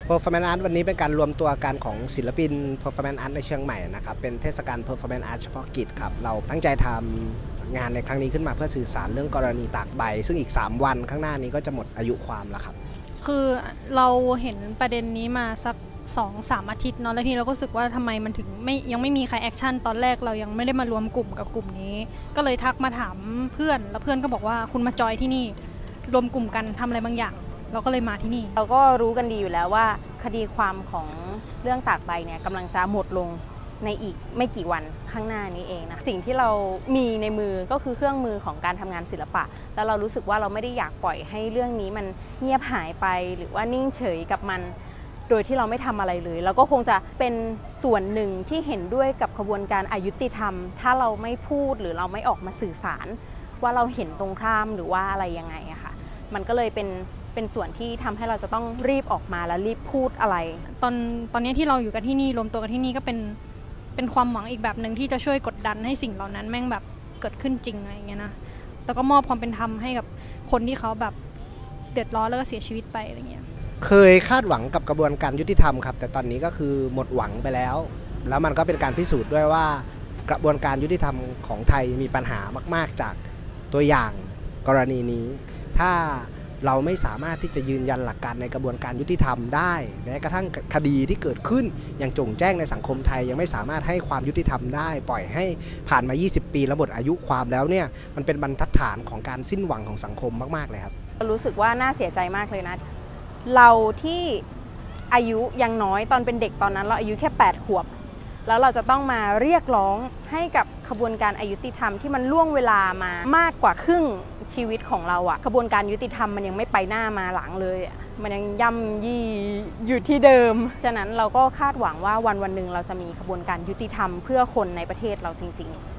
Performance Art วันนี้เป็นการรวมตัวกันของศิลปิน Performance Art ในเชียงใหม่นะครับเป็นเทศกาล Performance Art เฉพาะกิจครับเราตั้งใจทำงานในครั้งนี้ขึ้นมาเพื่อสื่อสารเรื่องกรณีตากใบซึ่งอีก3วันข้างหน้านี้ก็จะหมดอายุความแล้วครับคือเราเห็นประเด็นนี้มาสัก 2-3 อาทิตย์เนาะแล้วทีนี้เราก็รู้สึกว่าทำไมมันถึงยังไม่มีใครแอคชั่นตอนแรกเรายังไม่ได้มารวมกลุ่มกับกลุ่มนี้ก็เลยทักมาถามเพื่อนแล้วเพื่อนก็บอกว่าคุณมาจอยที่นี่รวมกลุ่มกันทำอะไรบางอย่างเราก็เลยมาที่นี่เราก็รู้กันดีอยู่แล้วว่าคดีความของเรื่องตากใบเนี่ยกำลังจะหมดลงในอีกไม่กี่วันข้างหน้านี้เองนะสิ่งที่เรามีในมือก็คือเครื่องมือของการทำงานศิลปะแล้วเรารู้สึกว่าเราไม่ได้อยากปล่อยให้เรื่องนี้มันเงียบหายไปหรือว่านิ่งเฉยกับมันโดยที่เราไม่ทำอะไรเลยเราก็คงจะเป็นส่วนหนึ่งที่เห็นด้วยกับขบวนการอยุติธรรมถ้าเราไม่พูดหรือเราไม่ออกมาสื่อสารว่าเราเห็นตรงข้ามหรือว่าอะไรยังไงอะค่ะมันก็เลยเป็นส่วนที่ทำให้เราจะต้องรีบออกมาและรีบพูดอะไรตอนนี้ที่เราอยู่กันที่นี่รวมตัวกันที่นี่ก็เป็นความหวังอีกแบบหนึ่งที่จะช่วยกดดันให้สิ่งเหล่านั้นแม่งแบบเกิดขึ้นจริงอะไรอย่างเงี้ยนะแล้วก็มอบความเป็นธรรมให้กับคนที่เขาแบบเดือดร้อนแล้วก็เสียชีวิตไปอะไรเงี้ยเคยคาดหวังกับกระบวนการยุติธรรมครับแต่ตอนนี้ก็คือหมดหวังไปแล้วแล้วมันก็เป็นการพิสูจน์ด้วยว่ากระบวนการยุติธรรมของไทยมีปัญหามากๆจากตัวอย่างกรณีนี้ถ้าเราไม่สามารถที่จะยืนยันหลักการในกระบวนการยุติธรรมได้แม้กระทั่งคดีที่เกิดขึ้นอย่างโจ่งแจ้งในสังคมไทยยังไม่สามารถให้ความยุติธรรมได้ปล่อยให้ผ่านมา20 ปีแล้วหมดอายุความแล้วเนี่ยมันเป็นบรรทัดฐานของการสิ้นหวังของสังคมมากๆเลยครับรู้สึกว่าน่าเสียใจมากเลยนะเราที่อายุยังน้อยตอนเป็นเด็กตอนนั้นเราอายุแค่8 ขวบแล้วเราจะต้องมาเรียกร้องให้กับขบวนการอยุติธรรมที่มันล่วงเวลามามากกว่าครึ่งชีวิตของเราอะขบวนการยุติธรรมมันยังไม่ไปหน้ามาหลังเลยมันยังย่ำยี่อยู่ที่เดิมฉะนั้นเราก็คาดหวังว่าวันหนึ่งเราจะมีขบวนการยุติธรรมเพื่อคนในประเทศเราจริงๆ